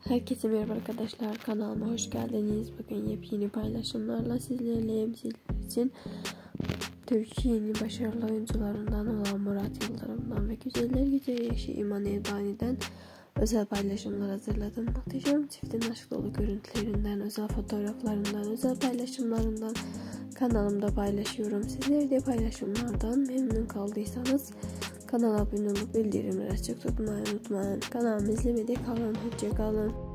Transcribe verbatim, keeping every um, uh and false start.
Herkese merhaba arkadaşlar, kanalıma hoş geldiniz. Bugün yepyeni paylaşımlarla sizlerleyim. Sizler için Türkiye'nin başarılı oyuncularından olan Murat Yıldırım'dan ve güzeller güzeli eşi İman Evdani'den özel paylaşımlar hazırladım. Muhteşem çiftin aşk dolu görüntülerinden, özel fotoğraflarından, özel paylaşımlarından kanalımda paylaşıyorum. Sizler de paylaşımlardan memnun kaldıysanız kanala abone olup bildirimleri açık tutmayı unutmayın. Kanalımı izlemede kalın. Hoşça kalın.